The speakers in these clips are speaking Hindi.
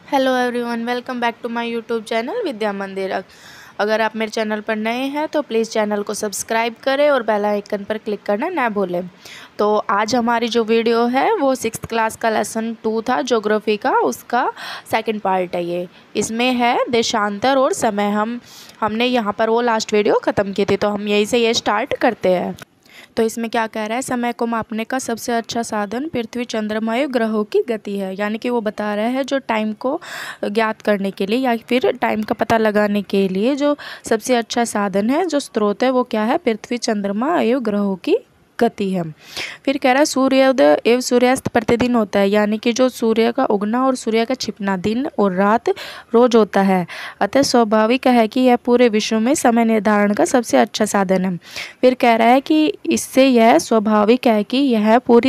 Hello everyone, welcome back to my YouTube channel Vidya Mandir. अगर आप मेरे चैनल पर नए हैं तो प्लीज़ चैनल को सब्सक्राइब करें और बेल आइकन पर क्लिक करना ना भूलें। तो आज हमारी जो वीडियो है वो 6th क्लास का लेसन 2 था ज्योग्राफी का, उसका सेकंड पार्ट है ये। इसमें है देशांतर और समय। हमने यहाँ पर वो लास्ट वीडियो ख़त्म की थी, तो हम यहीं से ये स्टार्ट करते हैं। तो इसमें क्या कह रहा है, समय को मापने का सबसे अच्छा साधन पृथ्वी, चंद्रमा एवं ग्रहों की गति है। यानी कि वो बता रहा है जो टाइम को ज्ञात करने के लिए या फिर टाइम का पता लगाने के लिए जो सबसे अच्छा साधन है, जो स्रोत है, वो क्या है, पृथ्वी, चंद्रमा एवं ग्रहों की गति है। फिर कह रहा है सूर्योदय एवं सूर्यास्त प्रतिदिन होता है। यानी कि जो सूर्य का उगना और सूर्य का छिपना दिन और रात रोज होता है, अतः स्वाभाविक है कि यह पूरे विश्व में समय निर्धारण का सबसे अच्छा साधन है। फिर कह रहा है कि इससे यह स्वाभाविक है कि यह पूरी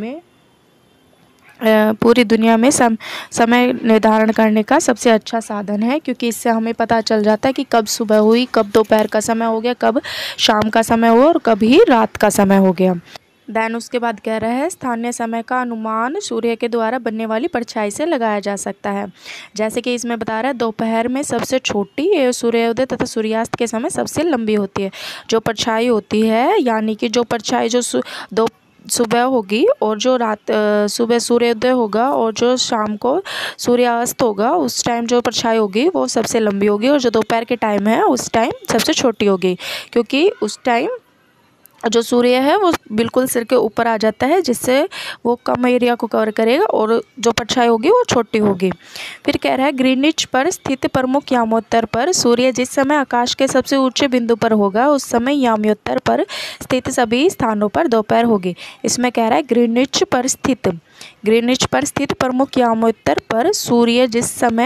दुनिया में समय निर्धारण करने का सबसे अच्छा साधन है, क्योंकि इससे हमें पता चल जाता है कि कब सुबह हुई, कब दोपहर का समय हो गया, कब शाम का समय हुआ और कब ही रात का समय हो गया। देन उसके बाद कह रहा है स्थानीय समय का अनुमान सूर्य के द्वारा बनने वाली परछाई से लगाया जा सकता है। जैसे कि इसमें बता रहा है दोपहर में सबसे छोटी, सूर्योदय तथा सूर्यास्त के समय सबसे लंबी होती है जो परछाई होती है। यानी कि जो परछाई जो दो सुबह होगी और जो रात सुबह सूर्योदय होगा और जो शाम को सूर्यास्त होगा, उस टाइम जो परछाई होगी वो सबसे लंबी होगी, और जो दोपहर के टाइम है उस टाइम सबसे छोटी होगी, क्योंकि उस टाइम जो सूर्य है वो बिल्कुल सिर के ऊपर आ जाता है, जिससे वो कम एरिया को कवर करेगा और जो परछाई होगी वो छोटी होगी। फिर कह रहा है ग्रीनिच पर स्थित प्रमुख यामोत्तर पर सूर्य जिस समय आकाश के सबसे ऊंचे बिंदु पर होगा, उस समय याम्योत्तर पर स्थित सभी स्थानों पर दोपहर होगी। इसमें कह रहा है ग्रीनिच पर स्थित प्रमुख यामोत्तर पर सूर्य जिस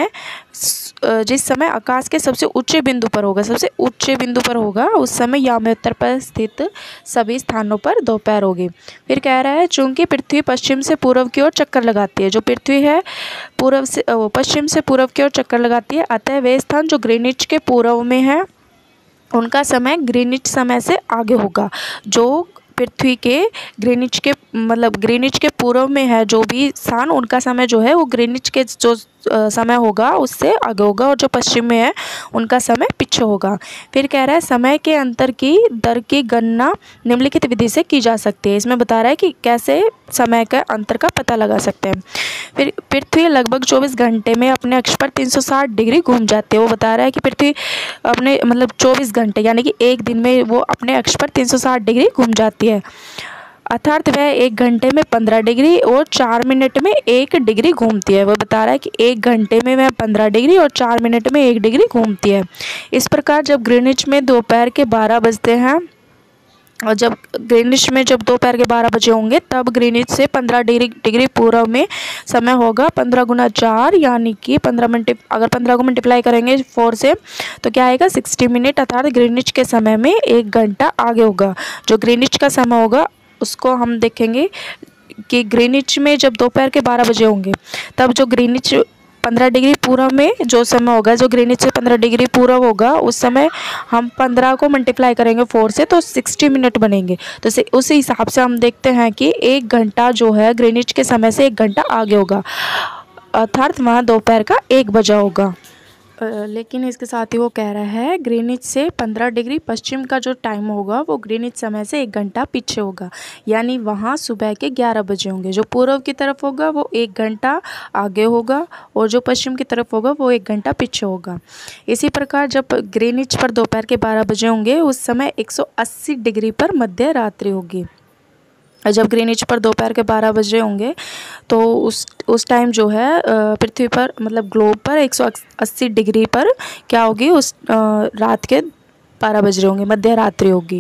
समय आकाश के सबसे ऊंचे बिंदु पर होगा, उस समय याम्योत्तर पर स्थित सभी स्थानों पर दोपहर होगी। फिर कह रहा है चूंकि पृथ्वी पश्चिम से पूर्व की ओर चक्कर लगाती है, जो पृथ्वी है पश्चिम से पूर्व की ओर चक्कर लगाती है, अतः वे स्थान जो ग्रीनिच के पूर्व में है उनका समय ग्रीनिच समय से आगे होगा। जो पृथ्वी के ग्रीनिच के पूर्व में है जो भी स्थान, उनका समय जो है वो ग्रीनिच के जो समय होगा उससे आगे होगा, और जो पश्चिम में है उनका समय पीछे होगा। फिर कह रहा है समय के अंतर की दर की गणना निम्नलिखित विधि से की जा सकती है। इसमें बता रहा है कि कैसे समय का अंतर का पता लगा सकते हैं। फिर पृथ्वी लगभग 24 घंटे में अपने अक्ष पर 360 डिग्री घूम जाती है। वो बता रहा है कि पृथ्वी अपने 24 घंटे यानी कि एक दिन में वो अपने अक्ष पर 360 डिग्री घूम जाती है, अर्थात वह 1 घंटे में 15 डिग्री और 4 मिनट में 1 डिग्री घूमती है। वह बता रहा है कि 1 घंटे में वह 15 डिग्री और 4 मिनट में 1 डिग्री घूमती है। इस प्रकार जब ग्रीनिच में दोपहर के 12 बजते हैं और जब दोपहर के 12 बजे होंगे, तब ग्रीनिच से 15 डिग्री पूर्व में समय होगा 15 गुना 4, यानी कि 15 अगर 15 को मल्टीप्लाई करेंगे 4 से तो क्या आएगा 60 मिनट, अर्थात ग्रीनिच के समय में 1 घंटा आगे होगा। जो ग्रीनिच का समय होगा उसको हम देखेंगे कि ग्रीनिच में जब दोपहर के 12 बजे होंगे, तब जो ग्रीनिच 15 डिग्री पूर्व में जो समय होगा, जो ग्रीनिच से 15 डिग्री पूर्व होगा, उस समय हम 15 को मल्टीप्लाई करेंगे 4 से तो 60 मिनट बनेंगे। तो उस हिसाब से हम देखते हैं कि 1 घंटा जो है ग्रीनिच के समय से 1 घंटा आगे होगा, अर्थात वहाँ दोपहर का 1 बजा होगा। लेकिन इसके साथ ही वो कह रहा है ग्रीनिच से 15 डिग्री पश्चिम का जो टाइम होगा वो ग्रीनिच समय से 1 घंटा पीछे होगा, यानी वहाँ सुबह के 11 बजे होंगे। जो पूर्व की तरफ होगा वो 1 घंटा आगे होगा और जो पश्चिम की तरफ होगा वो 1 घंटा पीछे होगा। इसी प्रकार जब ग्रीनिच पर दोपहर के 12 बजे होंगे, उस समय 180 डिग्री पर मध्य रात्रि होगी। जब ग्रीनिच पर दोपहर के 12 बजे होंगे तो उस टाइम जो है पृथ्वी पर ग्लोब पर 180 डिग्री पर क्या होगी, उस रात के 12 बज रहे होंगे, मध्य रात्रि होगी।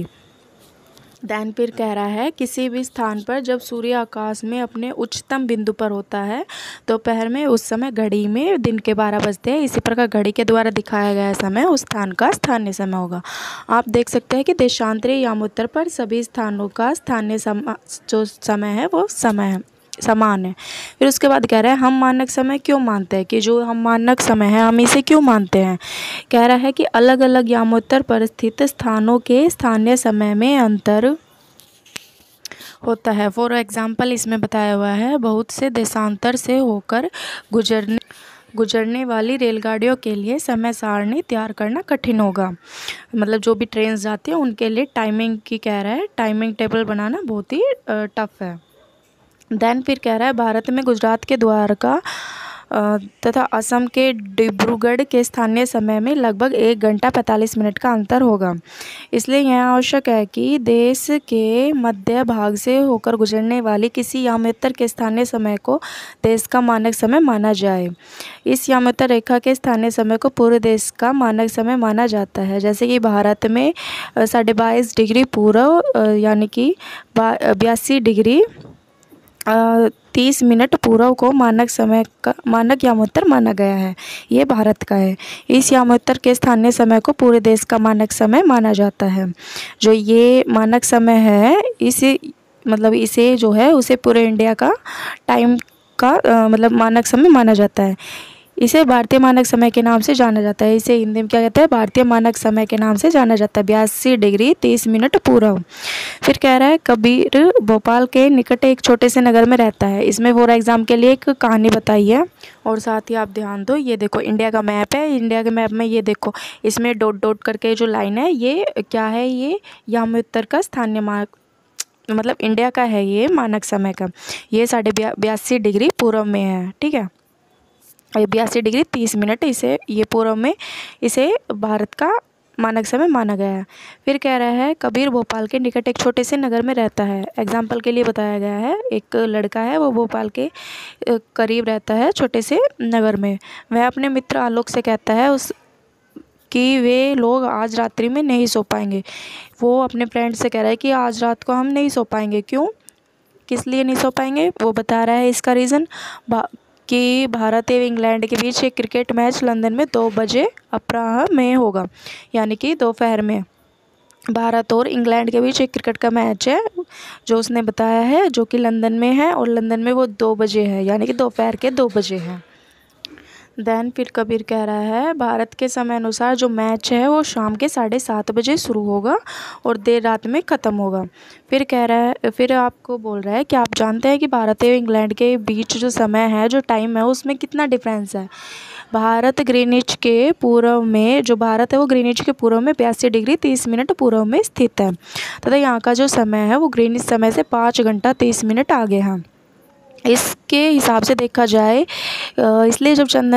दैन फिर कह रहा है किसी भी स्थान पर जब सूर्य आकाश में अपने उच्चतम बिंदु पर होता है दोपहर में, उस समय घड़ी में दिन के 12 बजते हैं। इसी प्रकार घड़ी के द्वारा दिखाया गया समय उस स्थान का स्थानीय समय होगा। आप देख सकते हैं कि देशांतरी यामोत्तर पर सभी स्थानों का स्थानीय जो समय है वो समान है। फिर उसके बाद कह रहा है हम मानक समय क्यों मानते हैं, कि जो हम मानक समय है हम इसे क्यों मानते हैं। कह रहा है कि अलग अलग यामोत्तर पर स्थित स्थानों के स्थानीय समय में अंतर होता है। फॉर एग्जाम्पल इसमें बताया हुआ है बहुत से देशांतर से होकर गुजरने वाली रेलगाड़ियों के लिए समय सारणी तैयार करना कठिन होगा। मतलब जो भी ट्रेन जाती है उनके लिए टाइमिंग की कह रहा है, टाइमिंग टेबल बनाना बहुत ही टफ है। देन फिर कह रहा है भारत में गुजरात के द्वारका तथा असम के डिब्रूगढ़ के स्थानीय समय में लगभग 1 घंटा 45 मिनट का अंतर होगा। इसलिए यह आवश्यक है कि देश के मध्य भाग से होकर गुजरने वाली किसी याम्योत्तर के स्थानीय समय को देश का मानक समय माना जाए। इस याम्योत्तर रेखा के स्थानीय समय को पूरे देश का मानक समय माना जाता है। जैसे कि भारत में 22.5 डिग्री पूर्व यानी कि 82 डिग्री 30 मिनट पूर्व को मानक समय का मानक याम्योत्तर माना गया है। ये भारत का है। इस याम्योत्तर के स्थानीय समय को पूरे देश का मानक समय माना जाता है। जो ये मानक समय है इसे जो है उसे पूरे इंडिया का टाइम का मतलब मानक समय माना जाता है। इसे भारतीय मानक समय के नाम से जाना जाता है। इसे हिंदी में क्या कहते हैं? भारतीय मानक समय के नाम से जाना जाता है। 82 डिग्री 30 मिनट पूर्व। फिर कह रहा है कबीर भोपाल के निकट एक छोटे से नगर में रहता है। इसमें फॉर एग्जाम के लिए एक कहानी बताई है। और साथ ही आप ध्यान दो, ये देखो इंडिया का मैप है। इंडिया के मैप में ये देखो इसमें डॉट डॉट करके जो लाइन है ये क्या है? ये याम्योत्तर का स्थानीय मतलब इंडिया का है ये मानक समय का। ये 82 डिग्री पूर्व में है। ठीक है, 82 डिग्री 30 मिनट ये पूर्व में इसे भारत का मानक समय माना गया है। फिर कह रहा है कबीर भोपाल के निकट एक छोटे से नगर में रहता है। एग्जाम्पल के लिए बताया गया है, एक लड़का है वो भोपाल के करीब रहता है छोटे से नगर में। वह अपने मित्र आलोक से कहता है कि वे लोग आज रात्रि में नहीं सो पाएंगे। वो अपने फ्रेंड से कह रहा है कि आज रात को हम नहीं सो पाएंगे। क्यों, किस लिए नहीं सो पाएंगे? वो बता रहा है इसका रीज़न कि भारत एवं इंग्लैंड के बीच एक क्रिकेट मैच लंदन में 2 बजे अपराह्न में होगा, यानी कि दोपहर में। भारत और इंग्लैंड के बीच एक क्रिकेट का मैच है जो उसने बताया है, जो कि लंदन में है और लंदन में वो 2 बजे है, यानी कि दोपहर के 2 बजे है। देन फिर कबीर कह रहा है भारत के समय अनुसार जो मैच है वो शाम के 7:30 बजे शुरू होगा और देर रात में ख़त्म होगा। फिर कह रहा है, फिर आपको बोल रहा है कि आप जानते हैं कि भारत और इंग्लैंड के बीच जो समय है, जो टाइम है, उसमें कितना डिफरेंस है। भारत ग्रीनिच के पूर्व में जो भारत है वो ग्रीनिच के पूर्व में 82 डिग्री 30 मिनट पूर्व में स्थित है तथा यहाँ का जो समय है वो ग्रीनिच समय से 5 घंटा 30 मिनट आगे है। इसके हिसाब से देखा जाए इसलिए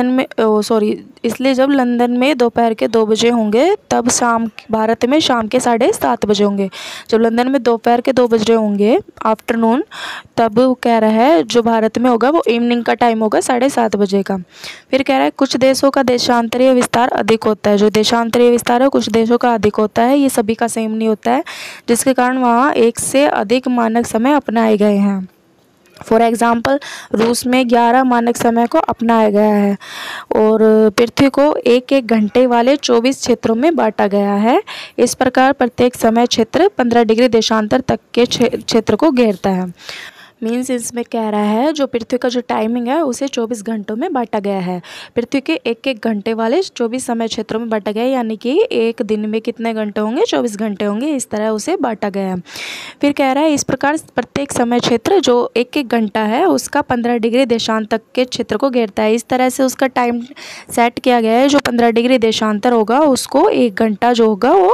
जब लंदन में दोपहर के 2 बजे होंगे तब भारत में शाम के 7:30 बजे होंगे। जब लंदन में दोपहर के 2 बजे होंगे आफ्टरनून, तब वो कह रहा है जो भारत में होगा वो इवनिंग का टाइम होगा 7:30 बजे का। फिर कह रहा है कुछ देशों का देशांतरीय विस्तार अधिक होता है। जो देशांतरीय विस्तार है कुछ देशों का अधिक होता है, ये सभी का सेम नहीं होता है, जिसके कारण वहाँ एक से अधिक मानक समय अपनाए गए हैं। फॉर एग्ज़ाम्पल रूस में 11 मानक समय को अपनाया गया है और पृथ्वी को 1-1 घंटे वाले 24 क्षेत्रों में बांटा गया है। इस प्रकार प्रत्येक समय क्षेत्र 15 डिग्री देशांतर तक के क्षेत्र को घेरता है। मीन्स इसमें कह रहा है जो पृथ्वी का जो टाइमिंग है उसे 24 घंटों में बांटा गया है। पृथ्वी के 1-1 घंटे वाले 24 समय क्षेत्रों में बांटा गया है, यानी कि एक दिन में कितने घंटे होंगे? 24 घंटे होंगे। इस तरह उसे बांटा गया है। फिर कह रहा है इस प्रकार प्रत्येक समय क्षेत्र जो 1-1 घंटा है उसका 15 डिग्री देशांतर तक के क्षेत्र को घेरता है। इस तरह से उसका टाइम सेट किया गया है। जो 15 डिग्री देशांतर होगा उसको 1 घंटा जो होगा वो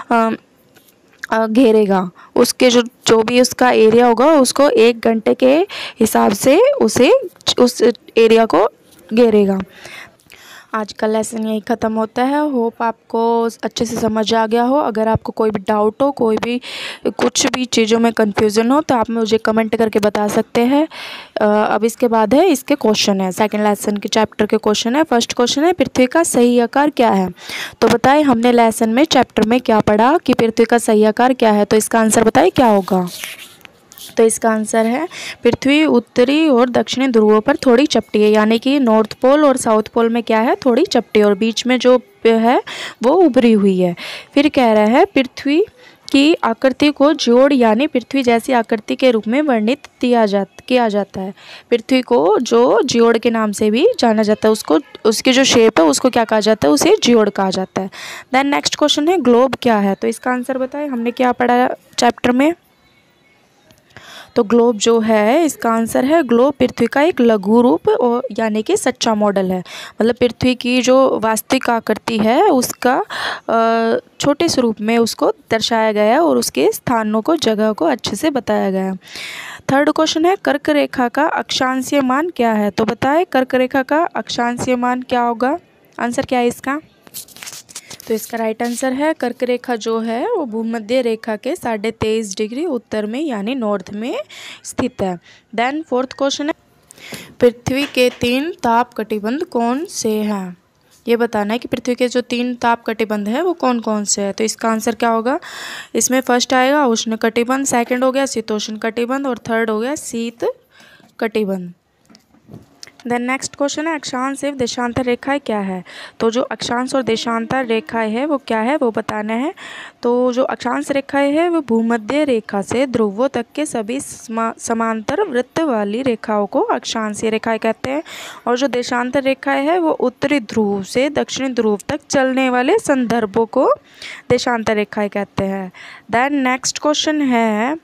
घेरेगा। उसके जो भी उसका एरिया होगा उसको 1 घंटे के हिसाब से उस एरिया को घेरेगा। आज का लेसन यही ख़त्म होता है। होप आपको अच्छे से समझ आ गया हो। अगर आपको कोई भी डाउट हो, कोई भी कुछ भी चीज़ों में कन्फ्यूज़न हो तो आप मुझे कमेंट करके बता सकते हैं। अब इसके बाद है इसके क्वेश्चन है, सेकंड लेसन के चैप्टर के क्वेश्चन है। फर्स्ट क्वेश्चन है पृथ्वी का सही आकार क्या है? तो बताएं हमने लेसन में चैप्टर में क्या पढ़ा कि पृथ्वी का सही आकार क्या है, तो इसका आंसर बताएं क्या होगा। तो इसका आंसर है पृथ्वी उत्तरी और दक्षिणी ध्रुवों पर थोड़ी चपटी है, यानी कि नॉर्थ पोल और साउथ पोल में क्या है? थोड़ी चपटी, और बीच में जो है वो उभरी हुई है। फिर कह रहा है पृथ्वी की आकृति को जोड़ यानी पृथ्वी जैसी आकृति के रूप में वर्णित किया जाता है। पृथ्वी को जो जियोड़ के नाम से भी जाना जाता है, उसकी जो शेप है उसको क्या कहा जाता है? उसे जियोड़ कहा जाता है। देन नेक्स्ट क्वेश्चन है ग्लोब क्या है? तो इसका आंसर बताएं हमने क्या पढ़ा चैप्टर में। तो ग्लोब जो है इसका आंसर है ग्लोब पृथ्वी का एक लघु रूप और यानी कि सच्चा मॉडल है। मतलब पृथ्वी की जो वास्तविक आकृति है उसका छोटे स्वरूप में उसको दर्शाया गया है और उसके स्थानों को जगह को अच्छे से बताया गया है। थर्ड क्वेश्चन है कर्क रेखा का अक्षांशीय मान क्या है। तो बताएं कर्क रेखा का अक्षांशीय मान क्या होगा, आंसर क्या है इसका। तो इसका राइट आंसर है कर्क रेखा जो है वो भूमध्य रेखा के 23.5 डिग्री उत्तर में यानी नॉर्थ में स्थित है। देन फोर्थ क्वेश्चन है पृथ्वी के 3 ताप कटिबंध कौन से हैं। ये बताना है कि पृथ्वी के जो 3 ताप कटिबंध है वो कौन कौन से हैं। तो इसका आंसर क्या होगा, इसमें फर्स्ट आएगा उष्ण कटिबंध, सेकंड हो गया शीतोष्ण कटिबंध और थर्ड हो गया शीत कटिबंध। देन नेक्स्ट क्वेश्चन है अक्षांश एवं देशांतर रेखाएं क्या है। तो जो अक्षांश और देशांतर रेखाएं है वो क्या है वो बताना है। तो जो अक्षांश रेखाएं है वो भूमध्य रेखा से ध्रुवों तक के सभी समांतर वृत्त वाली रेखाओं को अक्षांशीय रेखाएं कहते हैं और जो देशांतर रेखाएं है वो उत्तरी ध्रुव से दक्षिणी ध्रुव तक चलने वाले संदर्भों को देशांतर रेखाएं कहते हैं। देन नेक्स्ट क्वेश्चन है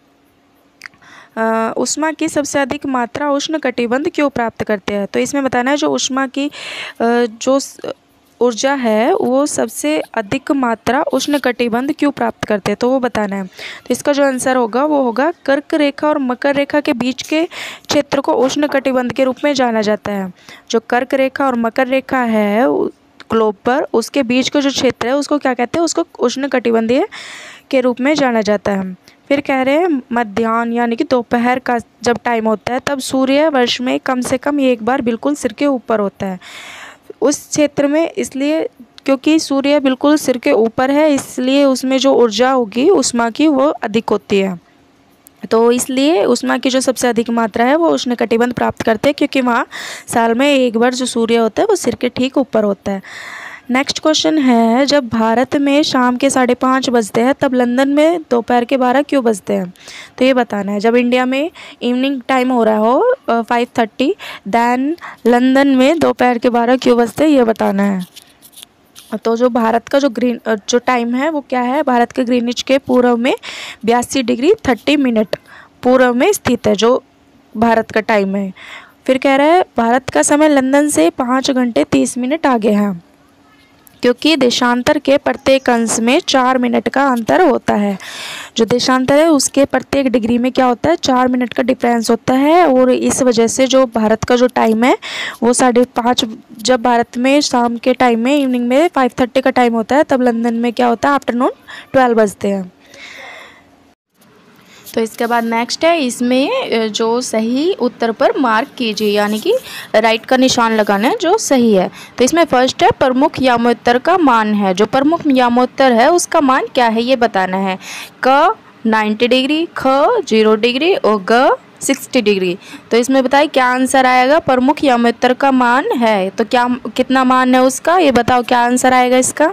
ऊष्मा की सबसे अधिक मात्रा उष्ण कटिबंध क्यों प्राप्त करते हैं। तो इसमें बताना है जो ऊष्मा की जो ऊर्जा है वो सबसे अधिक मात्रा उष्ण कटिबंध क्यों प्राप्त करते हैं तो वो बताना है। तो इसका जो आंसर होगा वो होगा कर्क रेखा और मकर रेखा के बीच के क्षेत्र को उष्ण कटिबंध के रूप में जाना जाता है। जो कर्क रेखा और मकर रेखा है ग्लोब पर उसके बीच का जो क्षेत्र है उसको क्या कहते हैं, उसको उष्ण कटिबंधीय के रूप में जाना जाता है। फिर कह रहे हैं मध्याह्न यानी कि दोपहर का जब टाइम होता है तब सूर्य वर्ष में कम से कम एक बार बिल्कुल सिर के ऊपर होता है उस क्षेत्र में, इसलिए क्योंकि सूर्य बिल्कुल सिर के ऊपर है इसलिए उसमें जो ऊर्जा होगी ऊष्मा की वो अधिक होती है। तो इसलिए ऊष्मा की जो सबसे अधिक मात्रा है वो उष्ण कटिबंध प्राप्त करते हैं क्योंकि वहाँ साल में एक बार जो सूर्य होता है वो सिर के ठीक ऊपर होता है। नेक्स्ट क्वेश्चन है जब भारत में शाम के 5:30 बजते हैं तब लंदन में दोपहर के 12 क्यों बजते हैं। तो ये बताना है जब इंडिया में इवनिंग टाइम हो रहा हो 5:30 देन लंदन में दोपहर के 12 क्यों बजते हैं ये बताना है। तो जो भारत का जो टाइम है वो क्या है, भारत के ग्रीनिच के पूर्व में 82 डिग्री 30 मिनट पूर्व में स्थित है जो भारत का टाइम है। फिर कह रहा है भारत का समय लंदन से 5 घंटे 30 मिनट आगे है क्योंकि देशांतर के प्रत्येक अंश में 4 मिनट का अंतर होता है। जो देशांतर है उसके प्रत्येक डिग्री में क्या होता है 4 मिनट का डिफरेंस होता है और इस वजह से जो भारत का जो टाइम है वो 5:30 जब भारत में शाम के टाइम में इवनिंग में 5:30 का टाइम होता है तब लंदन में क्या होता है आफ्टरनून 12 बजते हैं। तो इसके बाद नेक्स्ट है इसमें जो सही उत्तर पर मार्क कीजिए यानी कि राइट का निशान लगाना है जो सही है। तो इसमें फर्स्ट है प्रमुख यामोत्तर का मान है, जो प्रमुख यामोत्तर है उसका मान क्या है ये बताना है। क 90 डिग्री, ख 0 डिग्री और ग 60 डिग्री। तो इसमें बताइए क्या आंसर आएगा, प्रमुख यामोत्तर का मान है तो क्या कितना मान है उसका ये बताओ क्या आंसर आएगा इसका।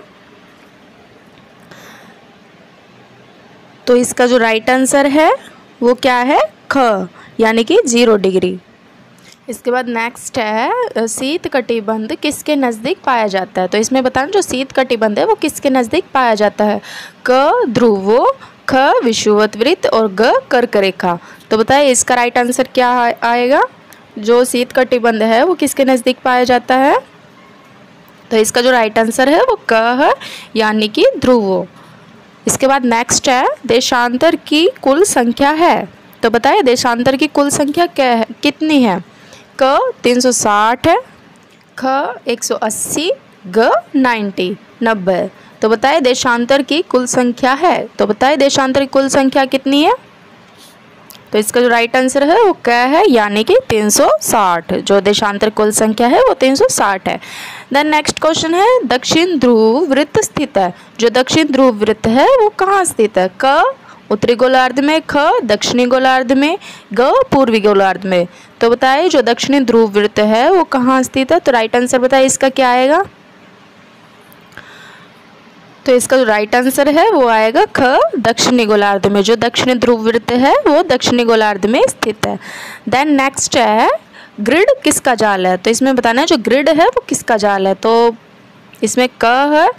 तो इसका जो राइट आंसर है वो क्या है ख यानी कि 0 डिग्री। इसके बाद नेक्स्ट है शीत कटिबंध किसके नज़दीक पाया जाता है। तो इसमें बताना जो शीत कटिबंध है वो किसके नज़दीक पाया जाता है। क ध्रुवों, ख विषुवत वृत्त और ग कर्क रेखा। तो बताइए इसका राइट आंसर क्या आएगा, जो शीत कटिबंध है वो किसके नज़दीक पाया जाता है। तो इसका जो राइट आंसर है वो क है यानी कि ध्रुवों। इसके बाद नेक्स्ट है देशांतर की कुल संख्या है। तो बताइए देशांतर की कुल संख्या क्या है, कितनी है। क 360 है, ख 180, ग 90। तो बताइए देशांतर की कुल संख्या है। तो बताइए देशांतर की कुल संख्या कितनी है। तो इसका जो राइट आंसर है वो क्या है यानी कि 360। जो देशांतर कुल संख्या है वो 360 है। देन नेक्स्ट क्वेश्चन है दक्षिण ध्रुव वृत्त स्थित है। जो दक्षिण ध्रुव वृत्त है वो कहाँ स्थित है। क उत्तरी गोलार्ध में, ख दक्षिणी गोलार्ध में, ग पूर्वी गोलार्ध में। तो बताइए जो दक्षिणी ध्रुव वृत्त है वो कहाँ स्थित है। तो राइट आंसर बताइए इसका क्या आएगा। तो इसका जो राइट आंसर है वो आएगा ख दक्षिणी गोलार्ध में। जो दक्षिणी ध्रुव वृत्त है वो दक्षिणी गोलार्ध में स्थित है। देन नेक्स्ट है ग्रिड किसका जाल है। तो इसमें बताना है जो ग्रिड है वो किसका जाल है। तो इसमें क है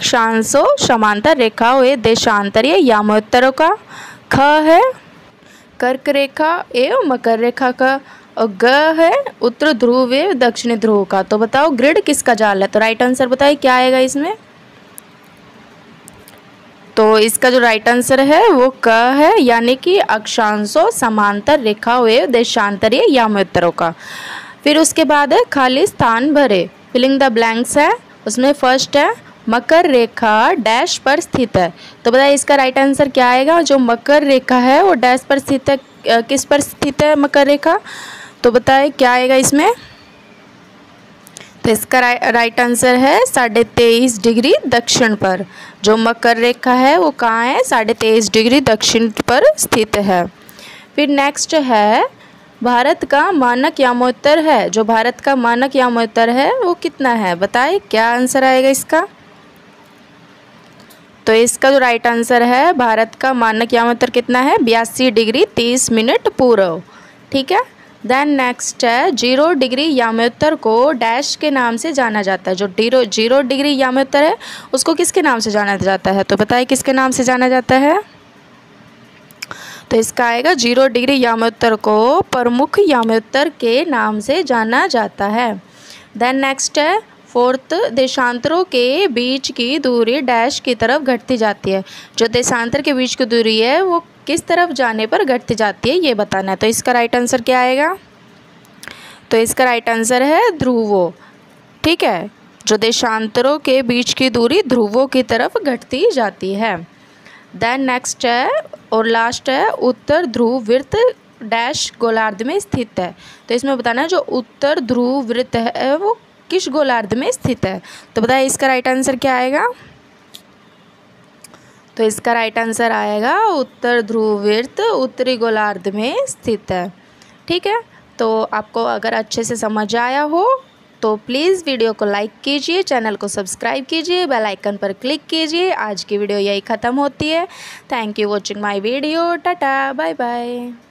अक्षांशों समांतर रेखाओं देशांतरीय यामोत्तरों का, ख है कर्क रेखा एवं मकर रेखा का, और ग है उत्तर ध्रुव एवं दक्षिणी ध्रुव का। तो बताओ ग्रिड किसका जाल है? तो राइट आंसर बताइए क्या आएगा इसमें। तो इसका जो राइट आंसर है वो क है, यानी कि अक्षांशों, समांतर रेखाओं एवं देशांतरीय यामोत्तरों का। फिर उसके बाद है खाली स्थान भरे, फिलिंग द ब्लैंक्स है। उसमें फर्स्ट है मकर रेखा डैश पर स्थित है। तो बताइए इसका राइट आंसर क्या आएगा? जो मकर रेखा है वो डैश पर स्थित है, किस पर स्थित है मकर रेखा? तो बताइए क्या आएगा इसमें। तो इसका राइट आंसर है 23.5 डिग्री दक्षिण पर। जो मकर रेखा है वो कहाँ है? 23.5 डिग्री दक्षिण पर स्थित है। फिर नेक्स्ट है भारत का मानक यामोत्तर है। जो भारत का मानक यामोत्तर है वो कितना है? बताइए क्या आंसर आएगा इसका। तो इसका जो राइट आंसर है भारत का मानक यामोत्तर कितना है? 82 डिग्री 30 मिनट पूर्व। ठीक है। देन नेक्स्ट है 0 डिग्री यामोत्तर को डैश के नाम से जाना जाता है। जो 0 डिग्री यामोत्तर है उसको किसके नाम से जाना जाता है? तो बताइए किसके नाम से जाना जाता है। तो इसका आएगा 0 डिग्री यामोत्तर को प्रमुख यामोत्तर के नाम से जाना जाता है। देन नेक्स्ट है फोर्थ, देशांतरों के बीच की दूरी डैश की तरफ घटती जाती है। जो देशांतर के बीच की दूरी है वो किस तरफ जाने पर घटती जाती है ये बताना है। तो इसका राइट आंसर क्या आएगा? तो इसका राइट आंसर है ध्रुवों। ठीक है। जो देशांतरों के बीच की दूरी ध्रुवों की तरफ घटती जाती है। देन नेक्स्ट है और लास्ट है उत्तर ध्रुव वृत्त डैश गोलार्ध में स्थित है। तो इसमें बताना है जो उत्तर ध्रुव वृत्त है वो किस गोलार्ध में स्थित है। तो बताइए इसका राइट आंसर क्या आएगा। तो इसका राइट आंसर आएगा उत्तर ध्रुव वृत्त उत्तरी गोलार्ध में स्थित है। ठीक है। तो आपको अगर अच्छे से समझ आया हो तो प्लीज़ वीडियो को लाइक कीजिए, चैनल को सब्सक्राइब कीजिए, बेल आइकन पर क्लिक कीजिए। आज की वीडियो यही ख़त्म होती है। Thank you watching my video. Tata bye bye.